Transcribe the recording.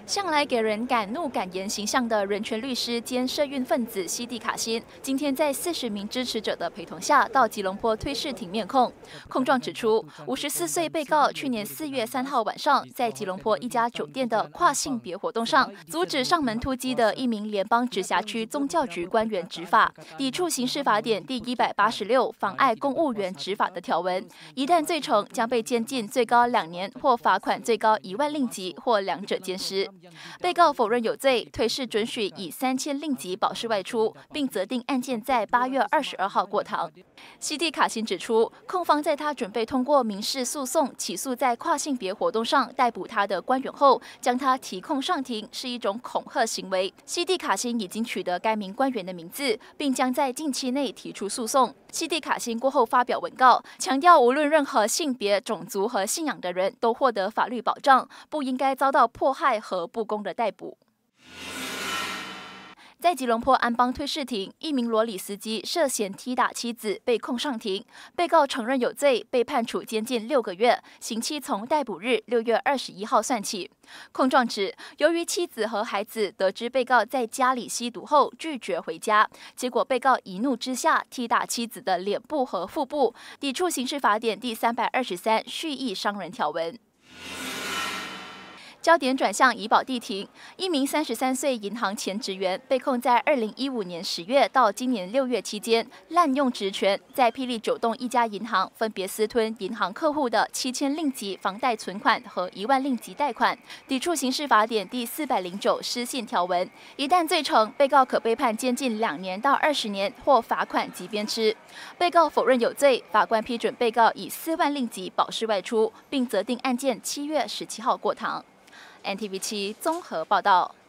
向来给人敢怒敢言形象的人权律师兼社运分子西蒂卡辛，今天在40名支持者的陪同下到吉隆坡推事庭面控。控状指出，54岁被告去年4月3号晚上在吉隆坡一家酒店的跨性别活动上，阻止上门突击的一名联邦直辖区宗教局官员执法，抵触刑事法典第186妨碍公务员执法的条文。一旦罪成，将被监禁最高2年或罚款最高1万令吉或两者兼施。被告否认有罪，推事准许以3000令吉保释外出，并责定案件在8月22号过堂。西蒂卡辛指出，控方在他准备通过民事诉讼起诉在跨性别活动上逮捕他的官员后，将他提控上庭是一种恐吓行为。西蒂卡辛已经取得该名官员的名字，并将在近期内提出诉讼。西蒂卡辛过后发表文告，强调无论任何性别、种族和信仰的人都获得法律保障，不应该遭到迫害和不公的逮捕。在吉隆坡安邦推事庭，一名罗里司机涉嫌踢打妻子被控上庭，被告承认有罪，被判处监禁6个月，刑期从逮捕日6月21号算起。控状指，由于妻子和孩子得知被告在家里吸毒后拒绝回家，结果被告一怒之下踢打妻子的脸部和腹部，抵触刑事法典第323蓄意伤人条文。焦点转向怡保地庭，一名33岁银行前职员被控在2015年10月到今年6月期间滥用职权，在霹雳9栋一家银行分别私吞银行客户的7000令吉房贷存款和1万令吉贷款，抵触刑事法典第409失信条文。一旦罪成，被告可被判监禁2年到20年或罚款及鞭笞。被告否认有罪，法官批准被告以4万令吉保释外出，并责定案件7月17号过堂。NTV7综合报道。